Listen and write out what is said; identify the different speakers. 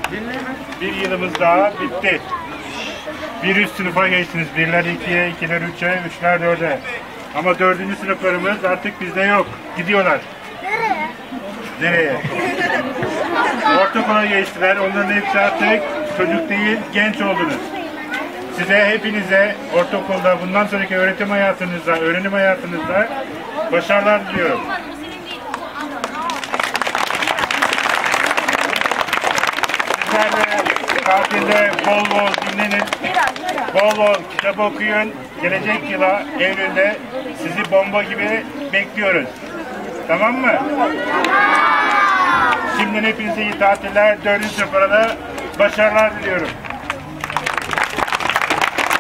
Speaker 1: Bir yılımız daha bitti. Bir üst sınıfa geçtiniz. Birler ikiye, ikiler üçe, üçler dörde. Ama dördüncü sınıflarımız artık bizde yok. Gidiyorlar.
Speaker 2: Nereye?
Speaker 1: Nereye? Ortaokula geçtiler. Onların hepsi artık çocuk değil, genç oldunuz. Size hepinize ortaokulda, bundan sonraki öğretim hayatınızda, öğrenim hayatınızda başarılar diliyorum. Sizler de tatilde bol bol dinlenin, bol bol kitap okuyun. Gelecek yıla, Eylül'de sizi bomba gibi bekliyoruz. Tamam mı? Şimdiden hepinize iyi tatiller, 4. sınıflara da başarılar diliyorum.